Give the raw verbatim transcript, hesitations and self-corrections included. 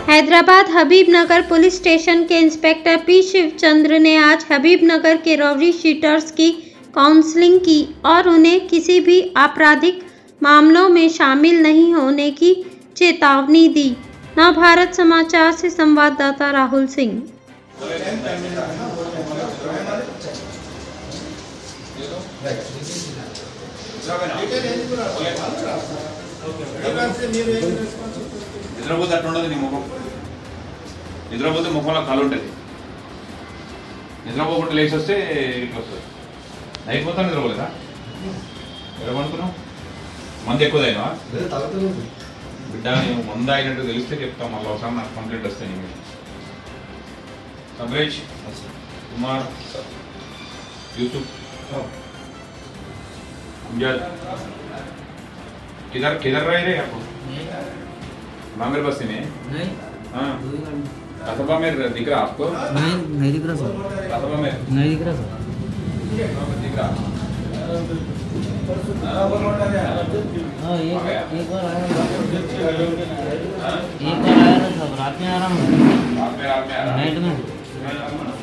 Hyderabad Habibnagar police station के inspector P Shivchandra ने आज हबीबनगर के रॉबरी शीटर्स की काउंसलिंग की और उन्हें किसी भी आपराधिक मामलों में शामिल नहीं होने की चेतावनी दी। नवभारत समाचार से संवाददाता राहुल सिंह। నిద్రపోతే అట్లుండదు నీ ముఖం. నిద్రపోతే ముఖంలో కాలు ఉంటుంది. నిద్రపోకుండా లేచి వస్తే ఇట్లా వస్తుంది. నైట్ మొత్తం నిద్రపోలేదా? ఎడమనుకున్నావు? మందు ఎక్కువదైనా బిడ్డ నేను మందు అయినట్టు తెలిస్తే చెప్తాం. మళ్ళీ ఒకసారి నాకు కంప్లైంట్ వస్తాయి. నేను సబ్రేజ్ కుమార్ యూసుఫ్ अमजद किधर किधर रह रहे आप? मांगर बस्ती में? नहीं। हाँ। कस्बा में दिख रहा आपको? नहीं नहीं दिख रहा सर। कस्बा में? नहीं दिख रहा सर। दिख रहा? हाँ एक एक बार आया था। एक बार आया था सब रात में आ रहा हूँ। रात में रात में आ रहा? नाइट में।